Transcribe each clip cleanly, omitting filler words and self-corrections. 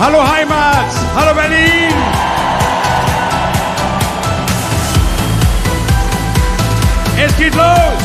Hallo Heimat, hallo Berlin. Es geht los.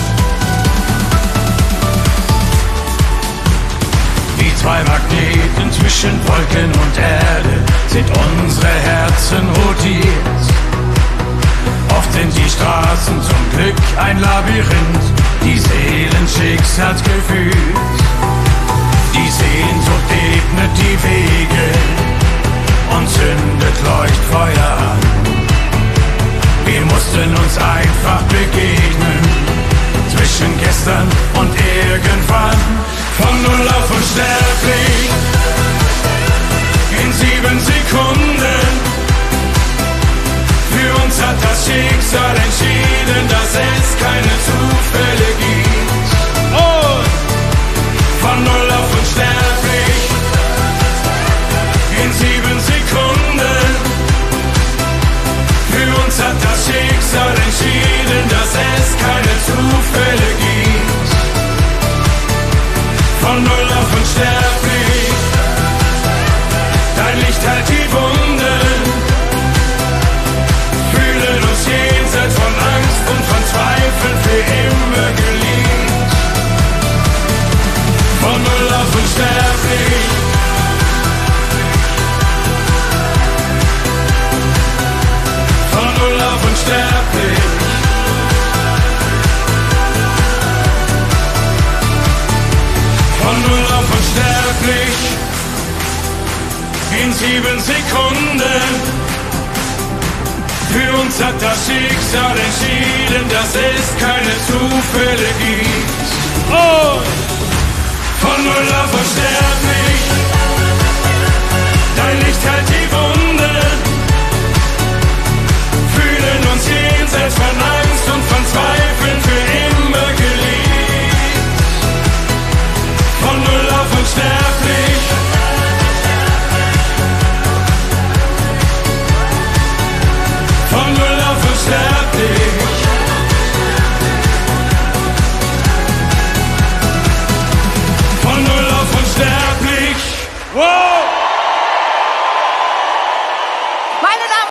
Wie zwei Magneten zwischen Wolken und Erde sind unsere Herzen rotiert. Oft sind die Straßen zum Glück ein Labyrinth, die Seelen schicksalsgefühlt. Die Sehnsucht ebnet die Wege und zündet Leuchtfeuer an. Wir mussten uns einfach begegnen, zwischen gestern und irgendwann. Von Null auf unsterblich, in 7 Sekunden. Für uns hat das Schicksal entschieden, dass es keine Zufälle gibt. Und von Null auf unsterblich, in 7 Sekunden. Für uns hat das Schicksal entschieden, dass es keine Zufälle gibt. Von Null auf unsterblich, dein Licht heilt die Wunden. Fühlen uns jenseits von Angst und von Zweifeln für immer geliebt. Von Null auf unsterblich. Von Null auf unsterblich. Von Null auf unsterblich. In 7 Sekunden. Für uns hat das Schicksal entschieden, dass es keine Zufälle gibt. Und